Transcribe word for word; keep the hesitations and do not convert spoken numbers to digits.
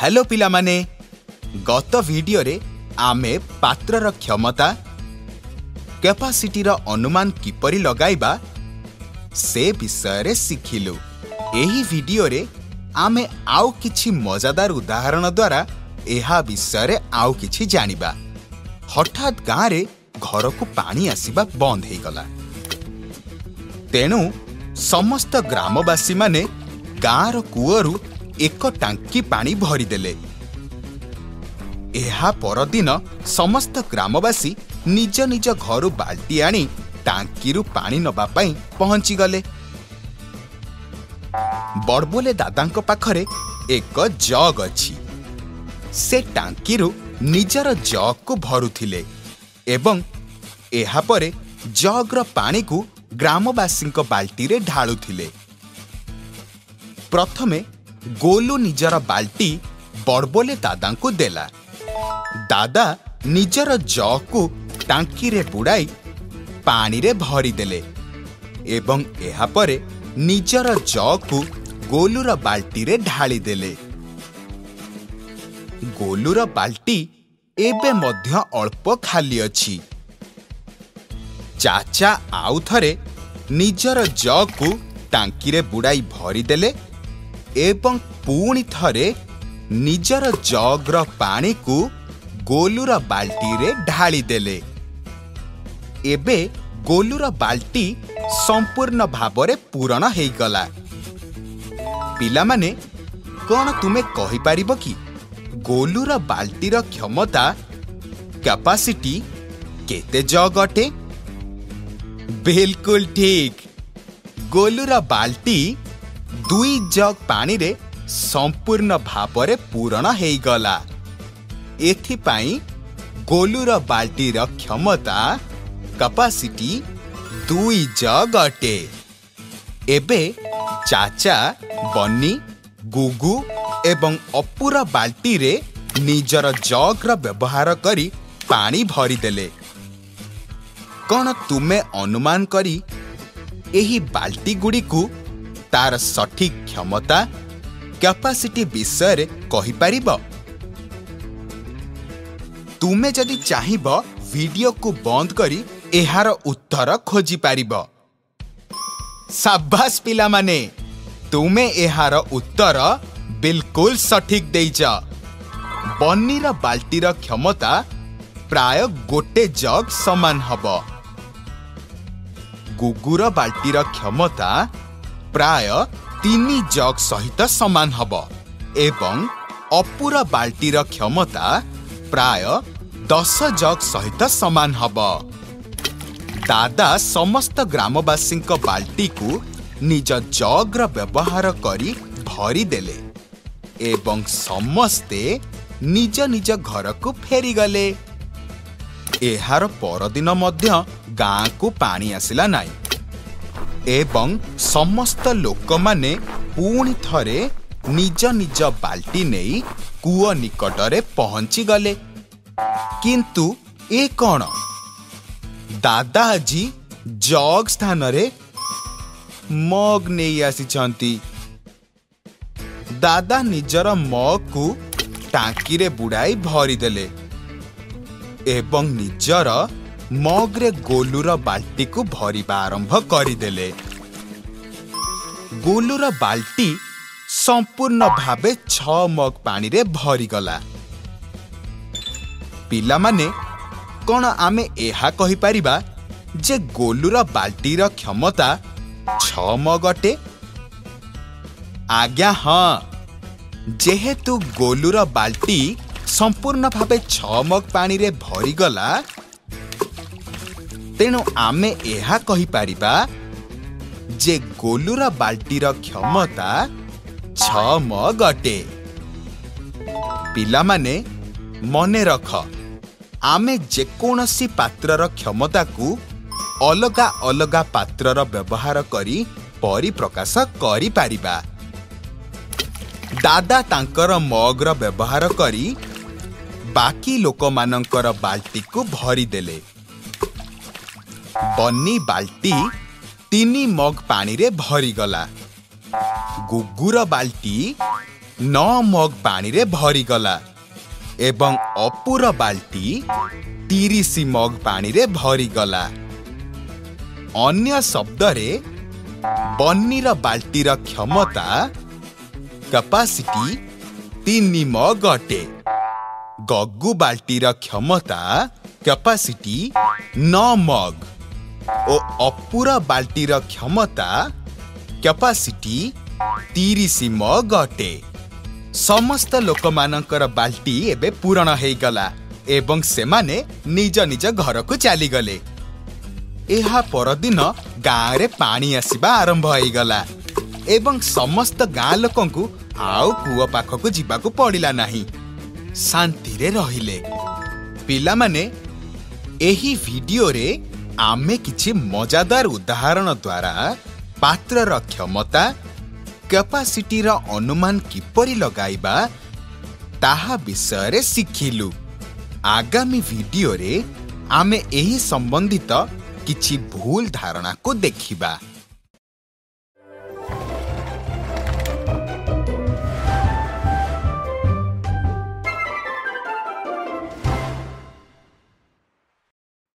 Hello पिला माने गत वीडियो रे आमे पात्रर क्षमता कैपेसिटी रो अनुमान किपरि लगाइबा से विषय रे सिखिलु। एही वीडियो रे आमे आउ किछि मजादार उदाहरण द्वारा एहा विषय रे आउ किछि जानिबा। हठात गाँ रे घर को पानी आसीबा बंद हे गला। तेणु समस्त ग्रामवासी माने गाँ रो कुओरु एक टांकी पानी भरी देले। एहा परदिन समस्त ग्रामवासी निज निज घरु बाल्टी आनी टांकी रु पानी नबा पई पहुंची गले। बड़बोले दादांको पाखरे एक जग अछि। से टांकी रु निजर जग को भरुथिले एवं एहा परे जग रो पानी को ग्रामवासींको बाल्टी रे ढाळुथिले। प्रथमे गोलू निजर बाल्टी बड़बोले दादा को देला। दादा निजर जग को टांकी रे बुड़ाई पानी रे भरी देले एवं एहा परे निजर जग को गोलूर बाल्टी रे ढाली देले। गोलूर बाल्टी एबे मध्य अल्प खाली अछि। चाचा आउ थरे निजर जग को टांकी रे बुड़ाई भरी देले एवं पुणी थरे निजर जग रो पानी को गोलूर बाल्टी रे ढाली देले। एबे गोलूर बाल्टी संपूर्ण भाबरे पूरण हेई गला। पिला माने कोन तुमे कहि परिबो कि गोलूर बाल्टी रो क्षमता कैपेसिटी केते जग अटे? बिल्कुल ठीक, गोलूर बाल्टी दुई जग पानी रे संपूर्ण भाबरे पूरण हेई गला। एथि पई गोलूर बाल्टी रो क्षमता कैपेसिटी दुई जग अटे। एबे चाचा बन्नी गुगु एवं अपुर बाल्टी रे निजर जग रो व्यवहार करी पानी भरी देले। कौन तुमे अनुमान करी एही बाल्टी गुडी को तार सठिक क्षमता कैपेसिटी विषय रे कहि परिबो? तुमे जदि चाहिबो वीडियो को बंद करी एहार उत्तर खोजी पारिबो। शाबाश पिला माने, तुमे एहार उत्तर बिल्कुल सठिक देइछ। बन्नीर बाल्टीर क्षमता प्राय गोटे जग समान हबो। गुगुर बाल्टीर क्षमता प्राय तीन जग सहित समान हबो एवं अपुर बाल्टीर क्षमता प्राय दस जग सहित समान हबो। दादा समस्त ग्रामवासी बाल्टी को निज जग रो व्यवहार करी भरी देले एवं समस्ते निज निज घर को फेरी गले। एहार परदिन मध्य गाँ को पानी आसिला नाई एवं समस्त लोक माने पुणी थरे निज निज बाल्टी नेई कूओ निकटरे पहुंची गले। किंतु ए कौन? दादा आजी जग स्थान रे मग नहीं आसी। दादा निजर मग को टांकी रे बुड़ाई भरी देले एवं निजर मग रे गोलूर बाल्टी को भरिबा आरंभ करिदेले। गोलूर बाल्टी संपूर्ण भावे छ मग पानी रे भरी गला। पिला माने कोन आमे एहा कहि परिबा जे गोलूर बाल्टी रो क्षमता छ मग अटे? आज्ञा हाँ, जेहेतु गोलूर बाल्टी संपूर्ण भावे छ मग पानी रे भरी गला तेणु आमे एहा कहि परिबा जे गोलूर बाल्टी रो क्षमता छ मग अटे। पिला माने मने रख, आमे जेकोनसी पात्र रो क्षमता को अलगा अलगा पात्र रो व्यवहार करी परिप्रकाश करि पारिबा। दादा तांकर मग रो व्यवहार करी बाकी लोक मानकर बाल्टी को भरी देले। बन्नी बाल्टी तीन मग पानी रे भरी गला। गुगुर बाल्टी नौ मग पानी रे भरी गला एवं अपुर बाल्टी तीस मग पानी रे भरी गला। अन्य शब्द रे बन्नीर बाल्टीर क्षमता कैपेसिटी तीन मग अटे। गग्गू बाल्टीर क्षमता कैपेसिटी नौ मग और अपुर बाल्टीर क्षमता कैपेसिटी तीस मग अटे। समस्त लोक मानकर बाल्टी एबे पूरण हेई गला एवं सेमाने निज निज घर को चली गले। एहा परदिन गाँव रे पानी आसीबा आरंभ हेई गला एवं समस्त गाँ लोकंकु आउ कूओ पाखकु जिबाकु पड़िला नाही, शांति रे रहिले। पिला माने एही वीडियो रे आमे किछि मजादार उदाहरण द्वारा पात्रर क्षमता कैपेसिटीर अनुमान किपरि लगाइबा ताहा विषय रे सिखिलु। आगामी वीडियो रे आमे एही संबंधित किछि भूल धारणा को देखिबा।